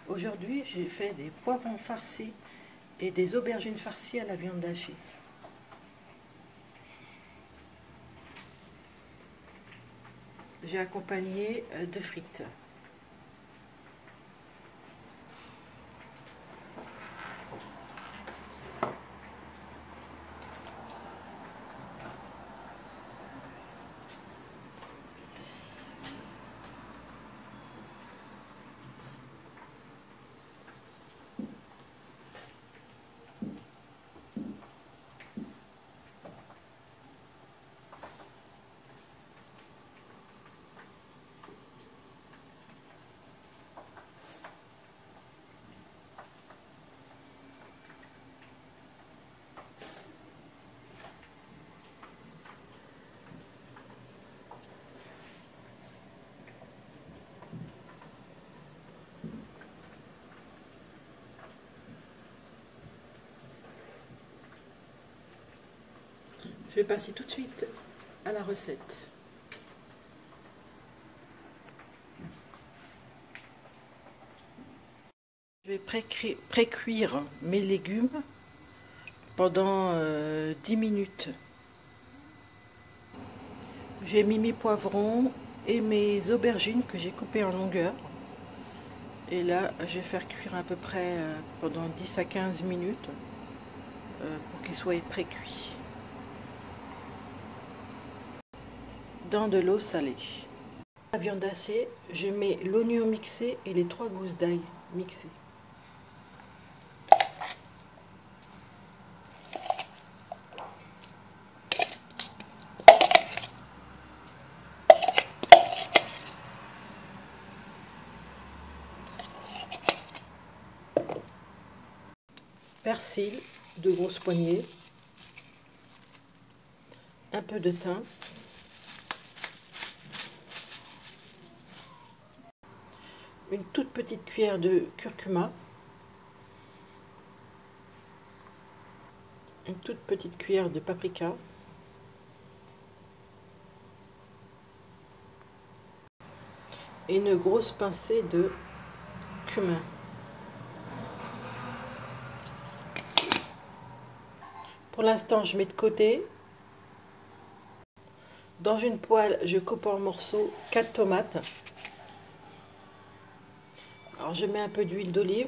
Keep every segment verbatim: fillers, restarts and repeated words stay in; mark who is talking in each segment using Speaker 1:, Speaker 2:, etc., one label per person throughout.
Speaker 1: Aujourd'hui, j'ai fait des poivrons farcis et des aubergines farcies à la viande hachée. J'ai accompagné de frites. Je vais passer tout de suite à la recette. Je vais pré-cuire mes légumes pendant euh, dix minutes. J'ai mis mes poivrons et mes aubergines que j'ai coupées en longueur. Et là, je vais faire cuire à peu près euh, pendant dix à quinze minutes euh, pour qu'ils soient pré-cuits. Dans de l'eau salée. La viande hachée, je mets l'oignon mixé et les trois gousses d'ail mixées. Persil, deux grosses poignées, un peu de thym, une toute petite cuillère de curcuma, une toute petite cuillère de paprika, et une grosse pincée de cumin. Pour l'instant, je mets de côté. Dans une poêle, je coupe en morceaux quatre tomates. Alors, je mets un peu d'huile d'olive.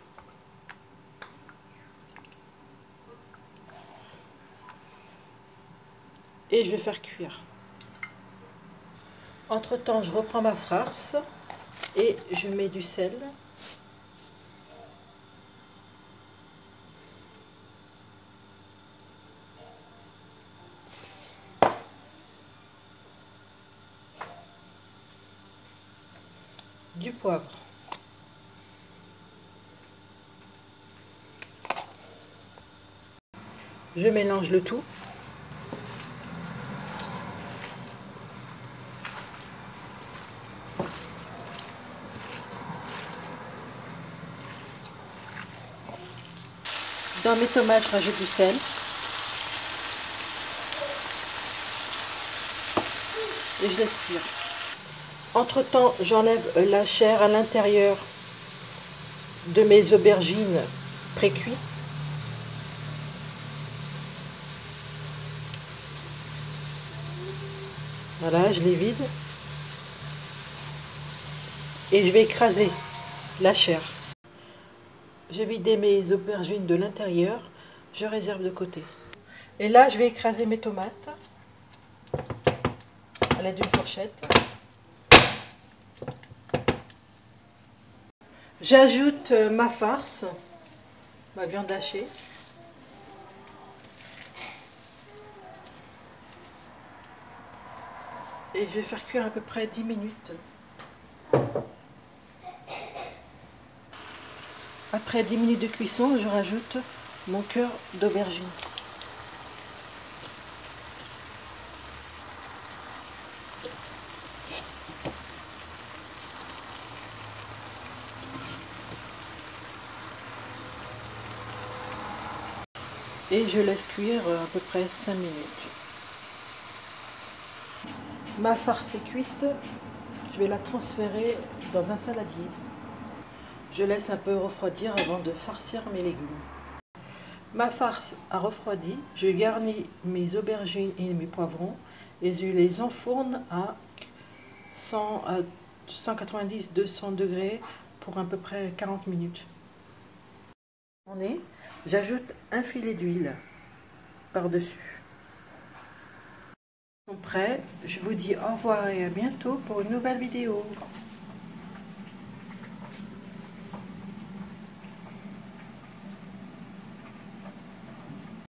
Speaker 1: Et je vais faire cuire. Entre-temps, je reprends ma farce et je mets du sel. Du poivre. Je mélange le tout. Dans mes tomates, je rajoute du sel. Et je laisse cuire. Entre-temps, j'enlève la chair à l'intérieur de mes aubergines pré-cuites. Voilà, je les vide. Et je vais écraser la chair. J'ai vidé mes aubergines de l'intérieur. Je réserve de côté. Et là, je vais écraser mes tomates à l'aide d'une fourchette. J'ajoute ma farce, ma viande hachée. Et je vais faire cuire à peu près dix minutes. Après dix minutes de cuisson, je rajoute mon cœur d'aubergine. Et je laisse cuire à peu près cinq minutes. Ma farce est cuite, je vais la transférer dans un saladier. Je laisse un peu refroidir avant de farcir mes légumes. Ma farce a refroidi, je garnis mes aubergines et mes poivrons et je les enfourne à cent, à cent quatre-vingt-dix à deux cents degrés pour à peu près quarante minutes. J'ajoute un filet d'huile par-dessus. Ils sont prêts, je vous dis au revoir et à bientôt pour une nouvelle vidéo.